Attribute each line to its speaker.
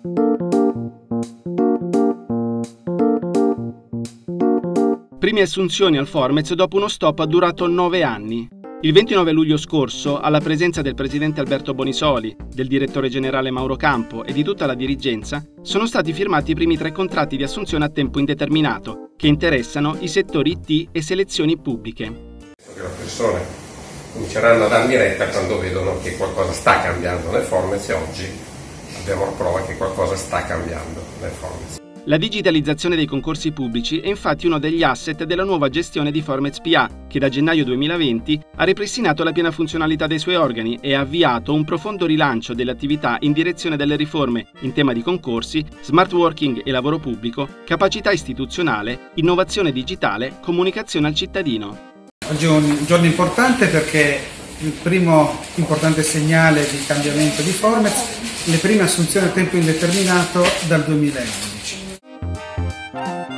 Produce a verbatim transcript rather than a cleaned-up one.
Speaker 1: Prime assunzioni al Formez dopo uno stop durato nove anni. Il ventinove luglio scorso, alla presenza del presidente Alberto Bonisoli, del direttore generale Mauro Campo e di tutta la dirigenza, sono stati firmati i primi tre contratti di assunzione a tempo indeterminato, che interessano i settori I T e selezioni pubbliche.
Speaker 2: Le persone cominceranno a darmi retta quando vedono che qualcosa sta cambiando nel Formez e oggi abbiamo la prova che qualcosa sta cambiando nel Formez.
Speaker 1: La digitalizzazione dei concorsi pubblici è infatti uno degli asset della nuova gestione di Formez P A, che da gennaio duemilaventi ha ripristinato la piena funzionalità dei suoi organi e ha avviato un profondo rilancio delle attività in direzione delle riforme in tema di concorsi, smart working e lavoro pubblico, capacità istituzionale, innovazione digitale, comunicazione al cittadino.
Speaker 3: Oggi è un giorno importante perché il primo importante segnale di cambiamento di Formez, le prime assunzioni a tempo indeterminato dal duemilaundici.